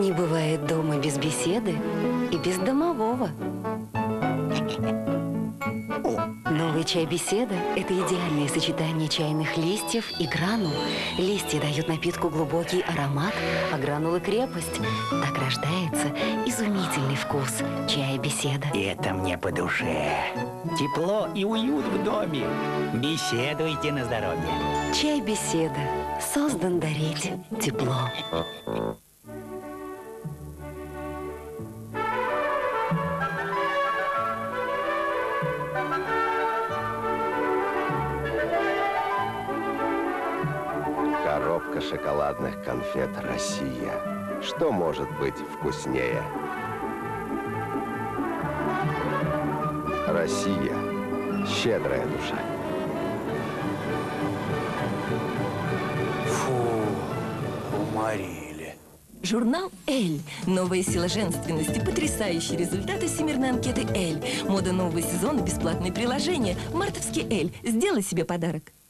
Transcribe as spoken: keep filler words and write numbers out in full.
Не бывает дома без беседы и без домового. Новый чай «Беседа» – это идеальное сочетание чайных листьев и гранул. Листья дают напитку глубокий аромат, а гранулы – крепость. Так рождается изумительный вкус чая «Беседа». И это мне по душе. Тепло и уют в доме. Беседуйте на здоровье. Чай «Беседа» создан дарить тепло. Коробка шоколадных конфет «Россия». Что может быть вкуснее? Россия. Щедрая душа. Фу, уморили. Журнал «Эль». Новая сила женственности. Потрясающие результаты всемирной анкеты «Эль». Мода нового сезона. Бесплатные приложения. Мартовский «Эль». Сделай себе подарок.